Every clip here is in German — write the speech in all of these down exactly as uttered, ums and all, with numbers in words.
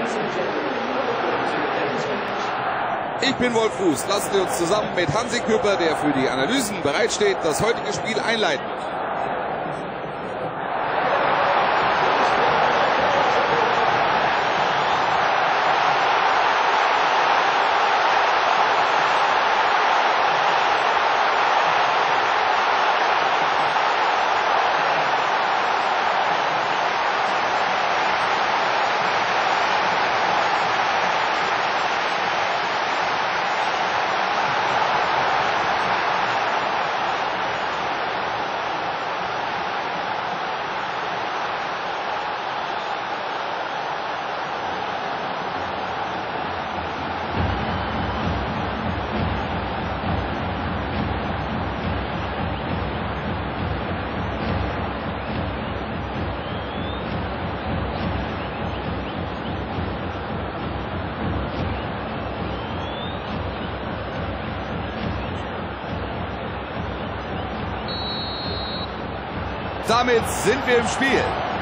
Ich bin Wolf Fuß. Lassen Sie uns zusammen mit Hansi Küpper, der für die Analysen bereitsteht, das heutige Spiel einleiten. Damit sind wir im Spiel.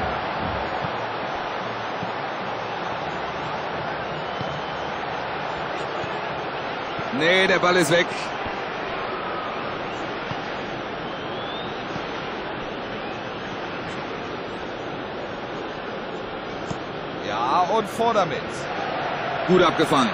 Nee, der Ball ist weg. Ja, und vor damit. Gut abgefangen.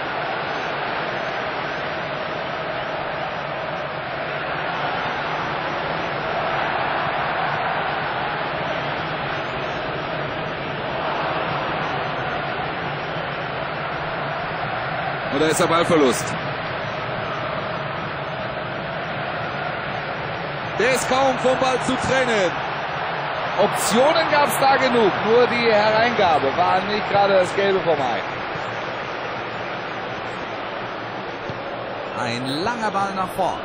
Und da ist der Ballverlust. Der ist kaum vom Ball zu trennen. Optionen gab es da genug, nur die Hereingabe war nicht gerade das Gelbe vom Ei. Ein langer Ball nach vorn.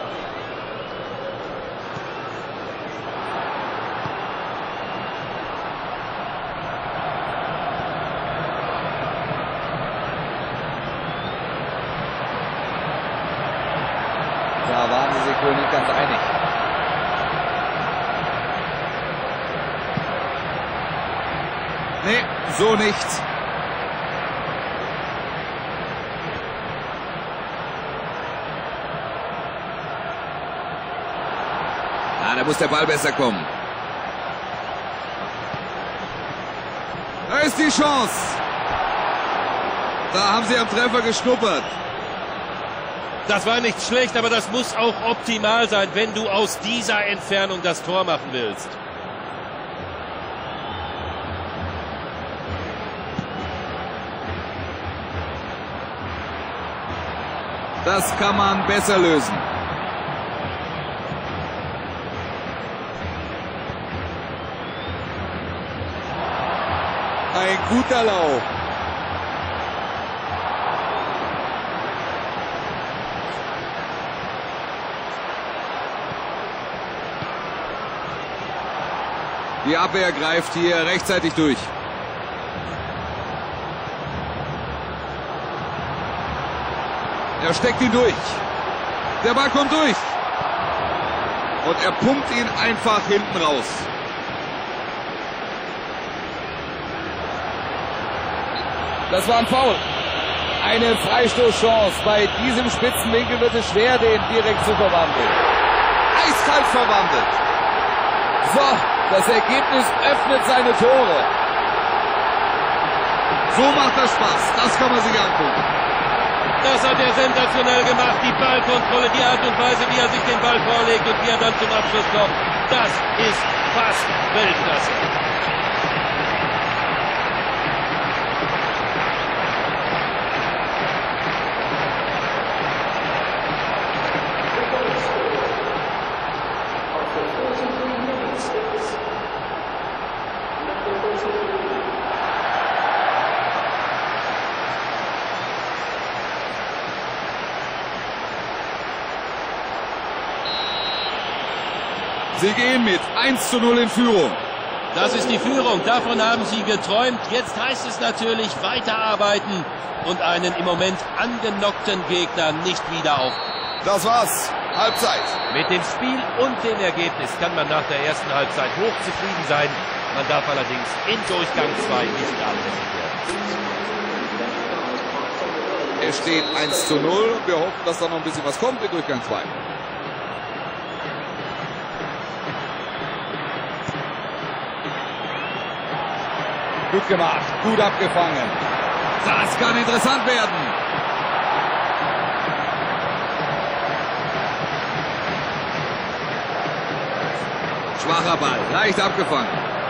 Da waren sie sich wohl nicht ganz einig. Nee, so nicht. Ah, da muss der Ball besser kommen. Da ist die Chance. Da haben sie am Treffer geschnuppert. Das war nicht schlecht, aber das muss auch optimal sein, wenn du aus dieser Entfernung das Tor machen willst. Das kann man besser lösen. Ein guter Lauf. Die Abwehr greift hier rechtzeitig durch. Er steckt ihn durch. Der Ball kommt durch. Und er pumpt ihn einfach hinten raus. Das war ein Foul. Eine Freistoßchance. Bei diesem spitzen Winkel wird es schwer, den direkt zu verwandeln. Eiskalt verwandelt. So, das Ergebnis öffnet seine Tore. So macht das Spaß. Das kann man sich angucken. Das hat er sensationell gemacht. Die Ballkontrolle, die Art und Weise, wie er sich den Ball vorlegt und wie er dann zum Abschluss kommt. Das ist fast Weltklasse. Sie gehen mit eins zu null in Führung. Das ist die Führung. Davon haben sie geträumt. Jetzt heißt es natürlich weiterarbeiten und einen im Moment angenockten Gegner nicht wieder auf. Das war's. Halbzeit. Mit dem Spiel und dem Ergebnis kann man nach der ersten Halbzeit hochzufrieden sein. Man darf allerdings in Durchgang zwei nicht abhängig werden. Es steht eins zu null und wir hoffen, dass da noch ein bisschen was kommt in Durchgang zwei. Gut gemacht, gut abgefangen. Das kann interessant werden. Schwacher Ball, leicht abgefangen.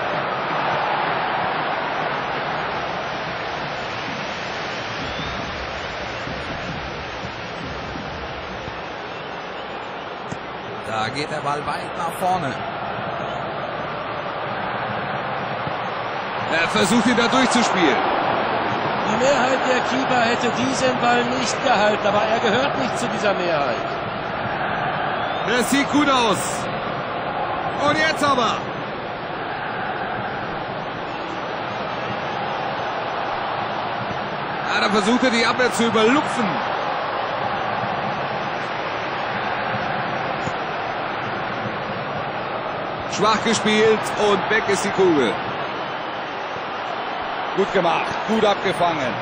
Da geht der Ball weit nach vorne. Er versucht ihn da durchzuspielen. Die Mehrheit der Keeper hätte diesen Ball nicht gehalten, aber er gehört nicht zu dieser Mehrheit. Das sieht gut aus. Und jetzt aber. Ja, da versucht er die Abwehr zu überlupfen. Schwach gespielt und weg ist die Kugel. Gut gemacht, gut abgefangen.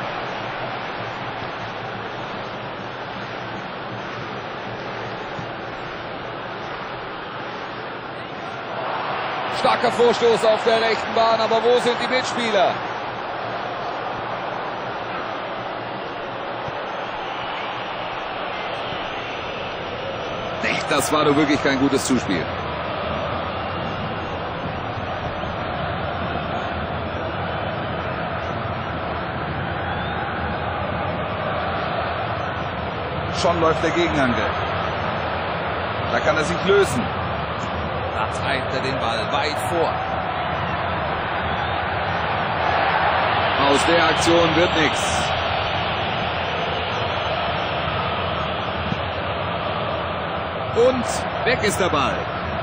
Starker Vorstoß auf der rechten Bahn, aber wo sind die Mitspieler? Echt, das war doch wirklich kein gutes Zuspiel. Schon läuft der Gegenangriff. Da kann er sich lösen. Da treibt er den Ball weit vor. Aus der Aktion wird nichts. Und weg ist der Ball.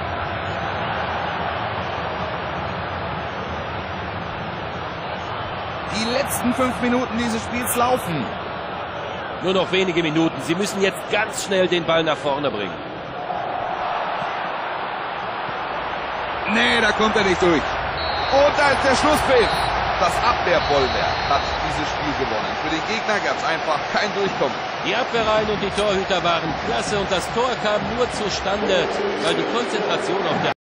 Die letzten fünf Minuten dieses Spiels laufen. Nur noch wenige Minuten. Sie müssen jetzt ganz schnell den Ball nach vorne bringen. Nee, da kommt er nicht durch. Und da ist der Schlusspfiff. Das Abwehrbollwerk hat dieses Spiel gewonnen. Für den Gegner gab es einfach kein Durchkommen. Die Abwehrreihen und die Torhüter waren klasse und das Tor kam nur zustande, weil die Konzentration auf der